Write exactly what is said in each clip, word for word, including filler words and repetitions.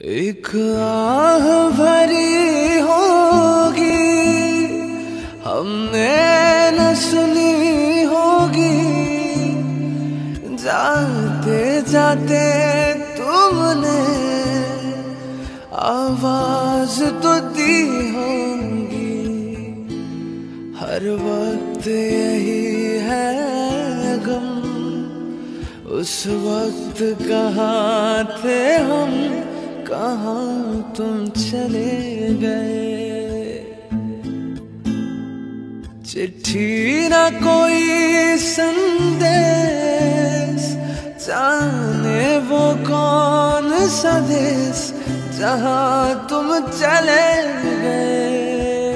एक आह भरी होगी हमने न सुनी होगी, जाते जाते तुमने आवाज तो दी होगी। हर वक्त यही है गम, उस वक्त कहाँ थे हम, कहाँ तुम चले गए। चिट्ठी ना कोई संदेश, जाने वो कौन सा देश, जहाँ तुम चले गए,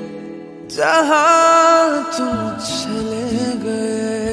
जहाँ तुम चले गए।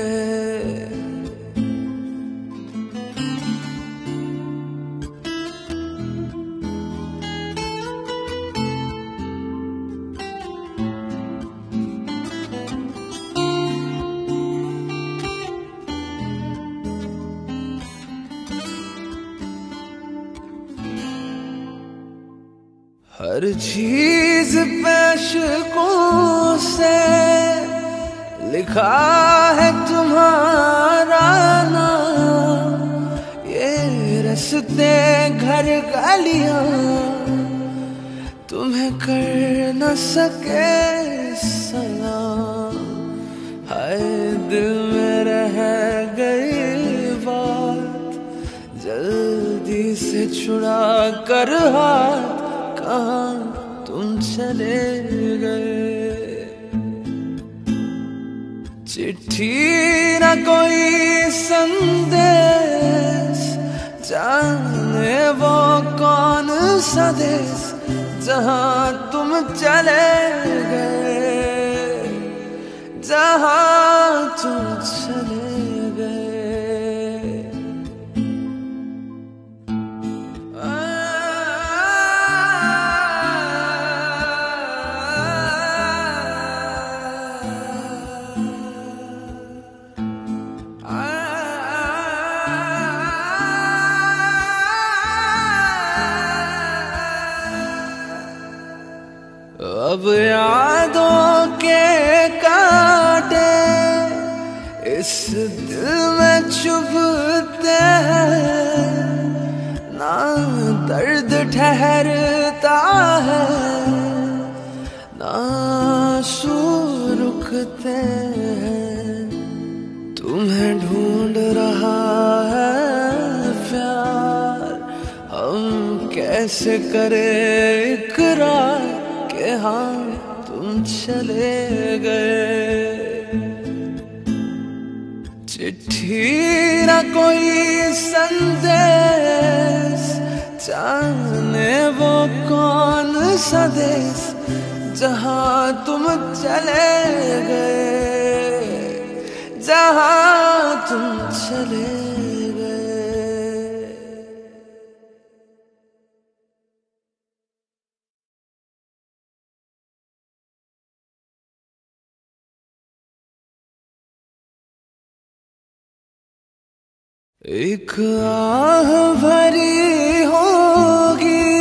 हर चीज पैशकों से लिखा है तुम्हारा नाम, ये रस्ते घर गलियां तुम्हें कर न सके सलाम। हाय दिल में रह गई बात, जल्दी से छुड़ा कर हाथ, कहाँ तुम चले गए। चिट्ठी ना कोई संदेश, जाने वो कौन सा देश, जहाँ तुम चले गए, जहाँ तुम चले गए। अब यादों के कांटे इस दिल में चुभते हैं, ना दर्द ठहरता है, ना आंसू रुकते हैं। तुम्हें ढूंढ रहा है प्यार, हम कैसे करें इकरार कि हाँ तुम चले गए। चिट्ठी ना कोई संदेश, जाने वो कौन सा देश, जहाँ तुम चले गए, जहाँ तुम चले गए। एक आह भरी होगी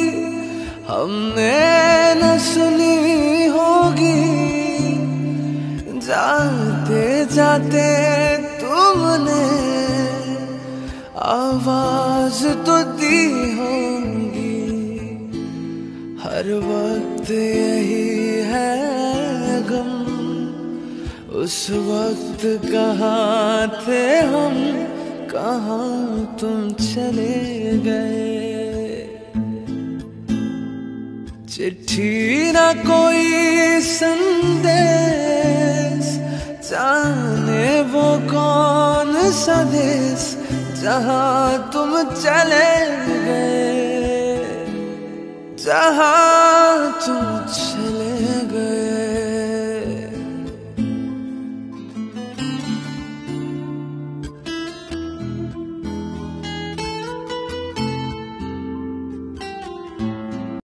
हमने न सुनी होगी, जाते जाते तुमने आवाज तो दी होगी। हर वक्त यही है गम, उस वक्त कहाँ थे हम, कहाँ तुम चले गए। चिट्ठी ना कोई संदेश, जाने वो कौन सा देश, जहाँ तुम चले गए, जहाँ तुम चले